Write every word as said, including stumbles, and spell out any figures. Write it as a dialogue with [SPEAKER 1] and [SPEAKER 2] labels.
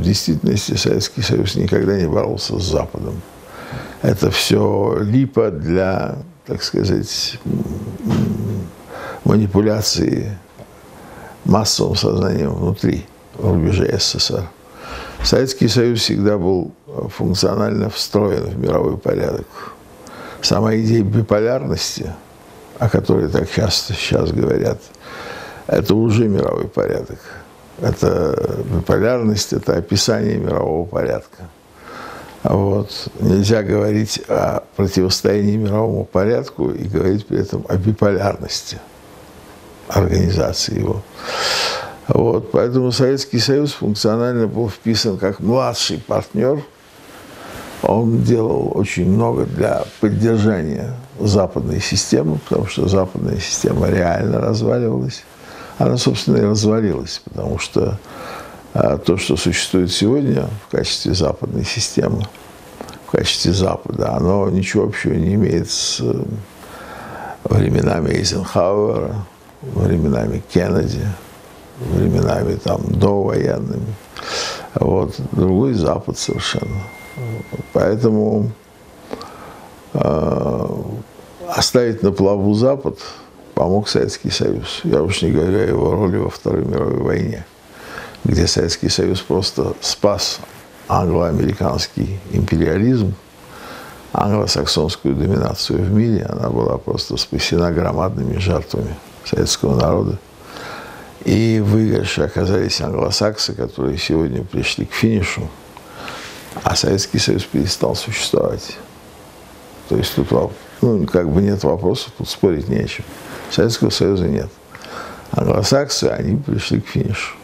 [SPEAKER 1] действительности Советский Союз никогда не боролся с Западом. Это все липа для, так сказать, манипуляции массовым сознанием внутри рубежей СССР. Советский Союз всегда был функционально встроен в мировой порядок. Сама идея биполярности, о которой так часто сейчас говорят, это уже мировой порядок. Это биполярность, это описание мирового порядка. Вот. Нельзя говорить о противостоянии мировому порядку и говорить при этом о биполярности организации его. Вот. Поэтому Советский Союз функционально был вписан как младший партнер. Он делал очень много для поддержания западной системы, потому что западная система реально разваливалась. Она, собственно, и развалилась, потому что а, то, что существует сегодня в качестве западной системы, в качестве Запада, оно ничего общего не имеет с временами Эйзенхауэра, временами Кеннеди, временами там довоенными. Вот. Другой Запад совершенно. Поэтому э, оставить на плаву Запад помог Советский Союз. Я уж не говорю о его роли во Второй мировой войне, где Советский Союз просто спас англо-американский империализм, англосаксонскую доминацию в мире. Она была просто спасена громадными жертвами советского народа. И в выигрыше оказались англосаксы, которые сегодня пришли к финишу, а Советский Союз перестал существовать. То есть тут ну, как бы нет вопросов, тут спорить не о чем. Советского Союза нет. Англосаксы, они пришли к финишу.